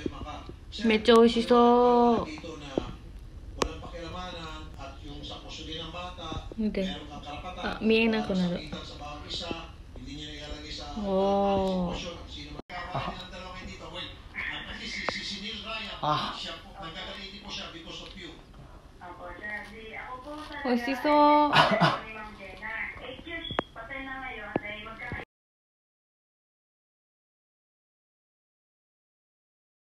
めっちゃ美味しそう。見て。あ、見えなくなる。おー。 あ、 美味しそう。